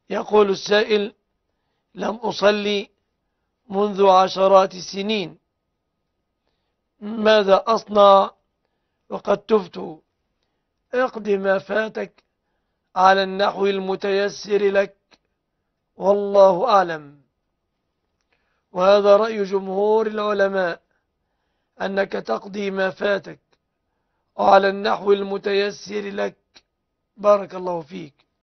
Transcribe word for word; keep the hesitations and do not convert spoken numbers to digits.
يقول السائل: لم أصلي منذ عشرات السنين، ماذا أصنع وقد تبت؟ اقض ما فاتك على النحو المتيسر لك، والله أعلم. وهذا رأي جمهور العلماء، أنك تقضي ما فاتك على النحو المتيسر لك. بارك الله فيك.